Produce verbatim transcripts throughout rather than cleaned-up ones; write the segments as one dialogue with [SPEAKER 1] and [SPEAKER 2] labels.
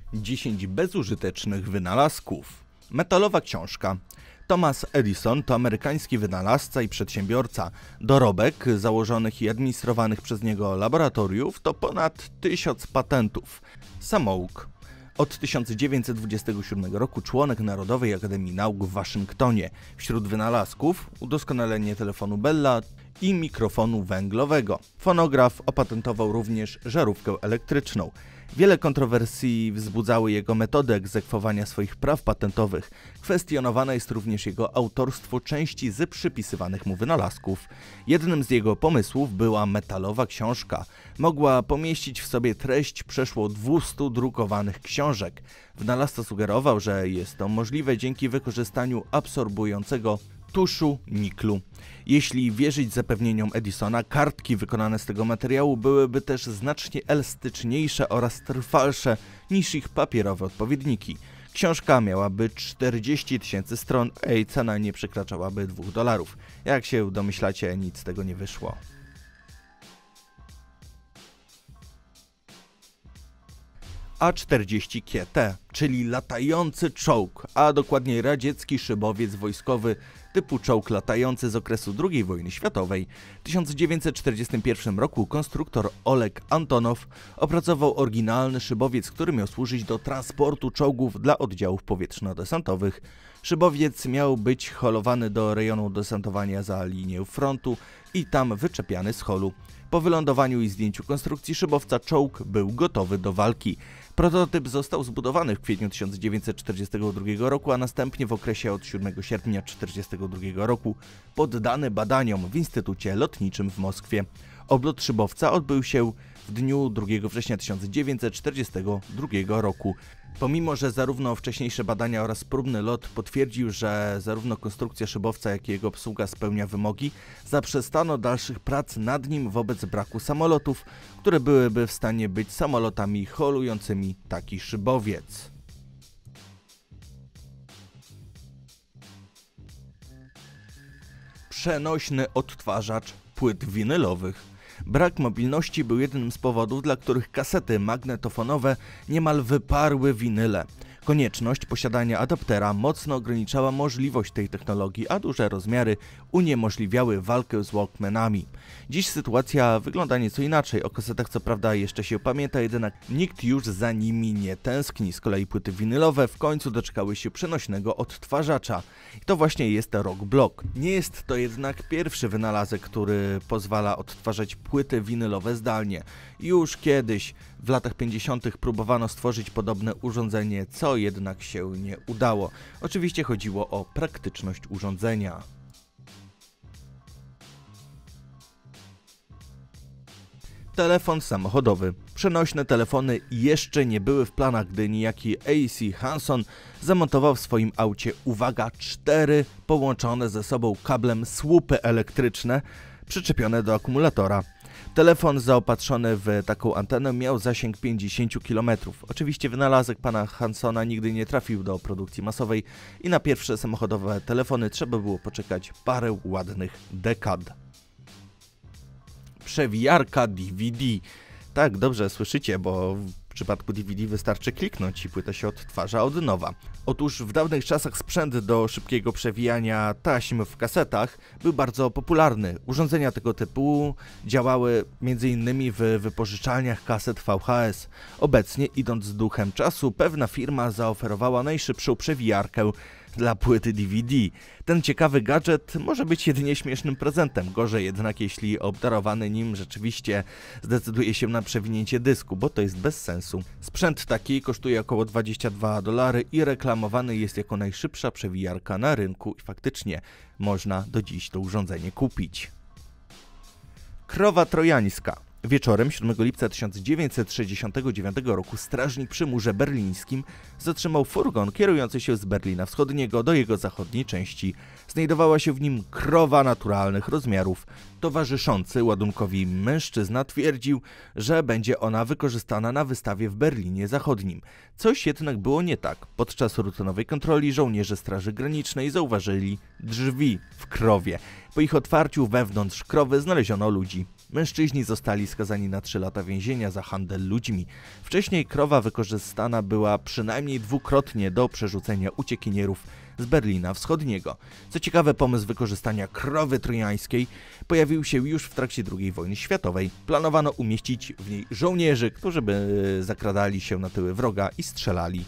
[SPEAKER 1] dziesięć bezużytecznych wynalazków. Metalowa książka. Thomas Edison to amerykański wynalazca i przedsiębiorca. Dorobek założonych i administrowanych przez niego laboratoriów to ponad tysiąc patentów. Samouk. Od tysiąc dziewięćset dwudziestego siódmego roku członek Narodowej Akademii Nauk w Waszyngtonie. Wśród wynalazków udoskonalenie telefonu Bella i mikrofonu węglowego. Fonograf opatentował również żarówkę elektryczną. Wiele kontrowersji wzbudzały jego metody egzekwowania swoich praw patentowych. Kwestionowane jest również jego autorstwo części z przypisywanych mu wynalazków. Jednym z jego pomysłów była metalowa książka. Mogła pomieścić w sobie treść przeszło dwustu drukowanych książek. Wynalazca sugerował, że jest to możliwe dzięki wykorzystaniu absorbującego tuszu niklu. Jeśli wierzyć zapewnieniom Edisona, kartki wykonane z tego materiału byłyby też znacznie elastyczniejsze oraz trwalsze niż ich papierowe odpowiedniki. Książka miałaby czterdzieści tysięcy stron, a jej cena nie przekraczałaby dwóch dolarów. Jak się domyślacie, nic z tego nie wyszło. A czterdzieści Q T, czyli latający czołg, a dokładniej radziecki szybowiec wojskowy typu czołg latający z okresu drugiej wojny światowej. W tysiąc dziewięćset czterdziestym pierwszym roku konstruktor Oleg Antonow opracował oryginalny szybowiec, który miał służyć do transportu czołgów dla oddziałów powietrzno-desantowych. Szybowiec miał być holowany do rejonu desantowania za linię frontu i tam wyczepiany z holu. Po wylądowaniu i zdjęciu konstrukcji szybowca czołg był gotowy do walki. Prototyp został zbudowany w kwietniu tysiąc dziewięćset czterdziestego drugiego roku, a następnie w okresie od siódmego sierpnia tysiąc dziewięćset czterdziestego drugiego roku poddany badaniom w Instytucie Lotniczym w Moskwie. Oblot szybowca odbył się w dniu drugiego września tysiąc dziewięćset czterdziestego drugiego roku. Pomimo że zarówno wcześniejsze badania oraz próbny lot potwierdził, że zarówno konstrukcja szybowca, jak i jego obsługa spełnia wymogi, zaprzestano dalszych prac nad nim wobec braku samolotów, które byłyby w stanie być samolotami holującymi taki szybowiec. Przenośny odtwarzacz płyt winylowych. Brak mobilności był jednym z powodów, dla których kasety magnetofonowe niemal wyparły winyle. Konieczność posiadania adaptera mocno ograniczała możliwość tej technologii, a duże rozmiary uniemożliwiały walkę z Walkmanami. Dziś sytuacja wygląda nieco inaczej. O kasetach co prawda jeszcze się pamięta, jednak nikt już za nimi nie tęskni. Z kolei płyty winylowe w końcu doczekały się przenośnego odtwarzacza. I to właśnie jest Rock Block. Nie jest to jednak pierwszy wynalazek, który pozwala odtwarzać płyty winylowe zdalnie. Już kiedyś, w latach pięćdziesiątych próbowano stworzyć podobne urządzenie, co jednak się nie udało. Oczywiście chodziło o praktyczność urządzenia. Telefon samochodowy. Przenośne telefony jeszcze nie były w planach, gdy niejaki A C Hanson zamontował w swoim aucie, uwaga, cztery połączone ze sobą kablem słupy elektryczne przyczepione do akumulatora. Telefon zaopatrzony w taką antenę miał zasięg pięćdziesiąt kilometrów. Oczywiście wynalazek pana Hansona nigdy nie trafił do produkcji masowej i na pierwsze samochodowe telefony trzeba było poczekać parę ładnych dekad. Przewijarka D V D. Tak, dobrze słyszycie, bo w przypadku D V D wystarczy kliknąć i płyta się odtwarza od nowa. Otóż w dawnych czasach sprzęt do szybkiego przewijania taśm w kasetach był bardzo popularny. Urządzenia tego typu działały między innymi w wypożyczalniach kaset V H S. Obecnie, idąc z duchem czasu, pewna firma zaoferowała najszybszą przewijarkę dla płyty D V D. Ten ciekawy gadżet może być jedynie śmiesznym prezentem, gorzej jednak jeśli obdarowany nim rzeczywiście zdecyduje się na przewinięcie dysku, bo to jest bez sensu. Sprzęt taki kosztuje około dwadzieścia dwa dolary i reklamowany jest jako najszybsza przewijarka na rynku i faktycznie można do dziś to urządzenie kupić. Krowa trojańska. Wieczorem siódmego lipca tysiąc dziewięćset sześćdziesiątego dziewiątego roku strażnik przy murze berlińskim zatrzymał furgon kierujący się z Berlina Wschodniego do jego zachodniej części. Znajdowała się w nim krowa naturalnych rozmiarów. Towarzyszący ładunkowi mężczyzna twierdził, że będzie ona wykorzystana na wystawie w Berlinie Zachodnim. Coś jednak było nie tak. Podczas rutynowej kontroli żołnierze Straży Granicznej zauważyli drzwi w krowie. Po ich otwarciu wewnątrz krowy znaleziono ludzi. Mężczyźni zostali skazani na trzy lata więzienia za handel ludźmi. Wcześniej krowa wykorzystana była przynajmniej dwukrotnie do przerzucenia uciekinierów z Berlina Wschodniego. Co ciekawe, pomysł wykorzystania krowy trojańskiej pojawił się już w trakcie drugiej wojny światowej. Planowano umieścić w niej żołnierzy, którzy by zakradali się na tyły wroga i strzelali.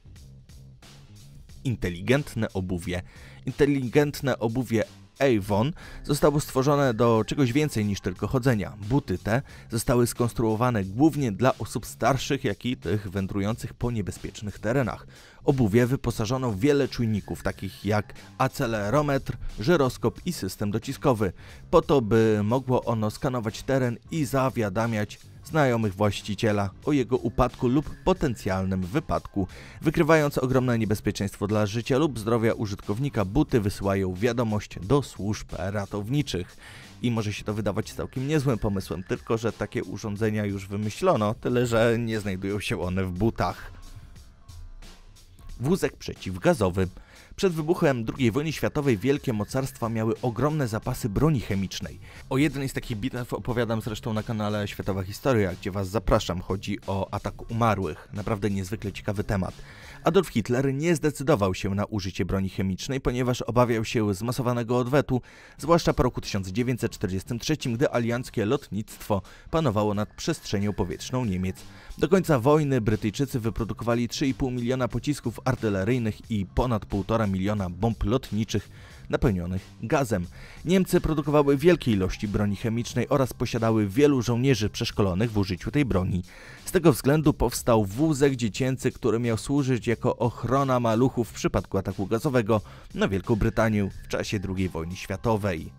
[SPEAKER 1] Inteligentne obuwie. Inteligentne obuwie Avon zostało stworzone do czegoś więcej niż tylko chodzenia. Buty te zostały skonstruowane głównie dla osób starszych, jak i tych wędrujących po niebezpiecznych terenach. Obuwie wyposażono w wiele czujników, takich jak akcelerometr, żyroskop i system dociskowy, po to by mogło ono skanować teren i zawiadamiać znajomych właściciela o jego upadku lub potencjalnym wypadku. Wykrywając ogromne niebezpieczeństwo dla życia lub zdrowia użytkownika, buty wysyłają wiadomość do służb ratowniczych. I może się to wydawać całkiem niezłym pomysłem, tylko że takie urządzenia już wymyślono, tyle że nie znajdują się one w butach. Wózek przeciwgazowy. Przed wybuchem drugiej wojny światowej wielkie mocarstwa miały ogromne zapasy broni chemicznej. O jednej z takich bitew opowiadam zresztą na kanale Światowa Historia, gdzie was zapraszam. Chodzi o atak umarłych. Naprawdę niezwykle ciekawy temat. Adolf Hitler nie zdecydował się na użycie broni chemicznej, ponieważ obawiał się zmasowanego odwetu, zwłaszcza po roku tysiąc dziewięćset czterdziestym trzecim, gdy alianckie lotnictwo panowało nad przestrzenią powietrzną Niemiec. Do końca wojny Brytyjczycy wyprodukowali trzy i pół miliona pocisków artyleryjnych i ponad półtora miliona bomb lotniczych napełnionych gazem. Niemcy produkowały wielkie ilości broni chemicznej oraz posiadały wielu żołnierzy przeszkolonych w użyciu tej broni. Z tego względu powstał wózek dziecięcy, który miał służyć jako ochrona maluchów w przypadku ataku gazowego na Wielką Brytanię w czasie drugiej wojny światowej.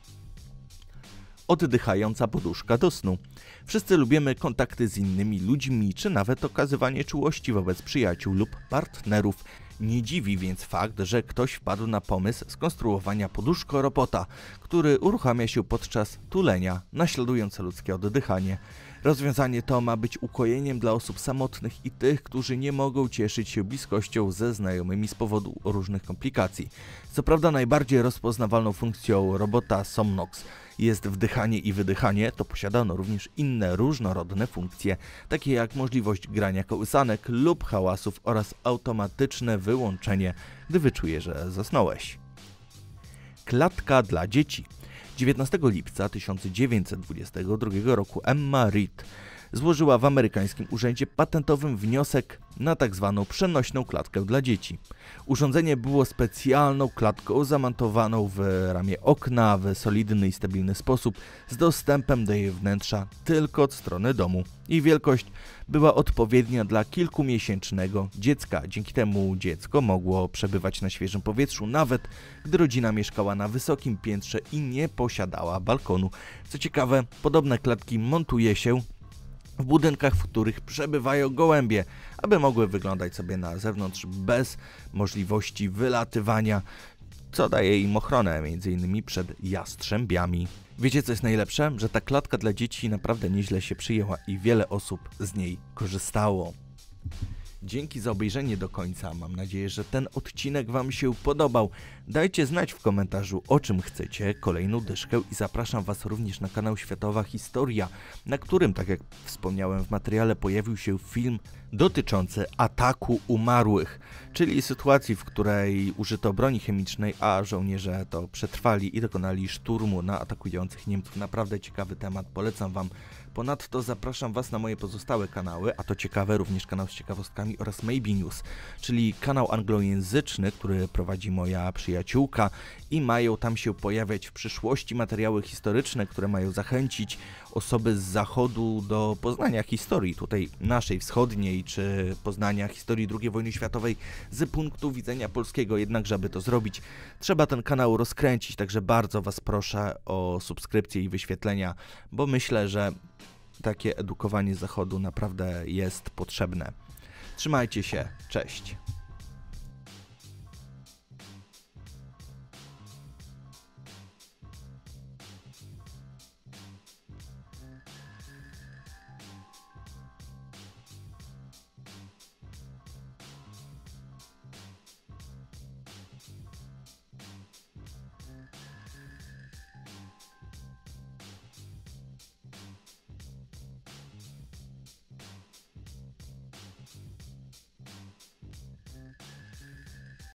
[SPEAKER 1] Oddychająca poduszka do snu. Wszyscy lubimy kontakty z innymi ludźmi, czy nawet okazywanie czułości wobec przyjaciół lub partnerów. Nie dziwi więc fakt, że ktoś wpadł na pomysł skonstruowania poduszko-robota, który uruchamia się podczas tulenia, naśladując ludzkie oddychanie. Rozwiązanie to ma być ukojeniem dla osób samotnych i tych, którzy nie mogą cieszyć się bliskością ze znajomymi z powodu różnych komplikacji. Co prawda najbardziej rozpoznawalną funkcją robota Somnox jest wdychanie i wydychanie, to posiada ono również inne różnorodne funkcje, takie jak możliwość grania kołysanek lub hałasów oraz automatyczne wyłączenie, gdy wyczuje, że zasnąłeś. Klatka dla dzieci. dziewiętnastego lipca tysiąc dziewięćset dwudziestego drugiego roku Emma Reed złożyła w amerykańskim urzędzie patentowym wniosek na tzw. przenośną klatkę dla dzieci. Urządzenie było specjalną klatką zamontowaną w ramię okna w solidny i stabilny sposób z dostępem do jej wnętrza tylko od strony domu. Jej wielkość była odpowiednia dla kilkumiesięcznego dziecka. Dzięki temu dziecko mogło przebywać na świeżym powietrzu, nawet gdy rodzina mieszkała na wysokim piętrze i nie posiadała balkonu. Co ciekawe, podobne klatki montuje się w budynkach, w których przebywają gołębie, aby mogły wyglądać sobie na zewnątrz bez możliwości wylatywania, co daje im ochronę między innymi przed jastrzębiami. Wiecie, co jest najlepsze? Że ta klatka dla dzieci naprawdę nieźle się przyjęła i wiele osób z niej korzystało. Dzięki za obejrzenie do końca. Mam nadzieję, że ten odcinek wam się podobał. Dajcie znać w komentarzu, o czym chcecie kolejną dyszkę i zapraszam was również na kanał Światowa Historia, na którym, tak jak wspomniałem w materiale, pojawił się film dotyczący ataku umarłych, czyli sytuacji, w której użyto broni chemicznej, a żołnierze to przetrwali i dokonali szturmu na atakujących Niemców. Naprawdę ciekawy temat, polecam wam. Ponadto zapraszam was na moje pozostałe kanały, a to ciekawe również kanał z ciekawostkami oraz Maybe News, czyli kanał anglojęzyczny, który prowadzi moja przyjaciółka i mają tam się pojawiać w przyszłości materiały historyczne, które mają zachęcić osoby z zachodu do poznania historii tutaj naszej wschodniej, czy poznania historii drugiej wojny światowej z punktu widzenia polskiego. Jednak żeby to zrobić, trzeba ten kanał rozkręcić, także bardzo was proszę o subskrypcję i wyświetlenia, bo myślę, że takie edukowanie zachodu naprawdę jest potrzebne. Trzymajcie się, cześć!